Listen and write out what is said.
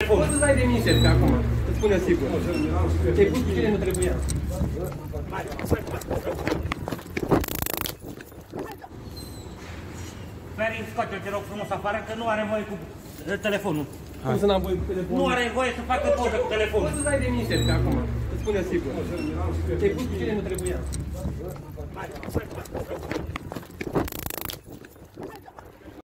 Poți să dai demisia pe acum, îți spun eu sigur. Te-ai pus cu cine nu trebuia. Feri, scoate-l, te rog frumos afară, că nu are voie cu telefonul. Cum să n-am voie cu telefonul? Nu are voie să facă poză cu telefonul. Poți să dai demisia pe acum, îți spun eu sigur. Te-ai pus cu cine nu trebuia.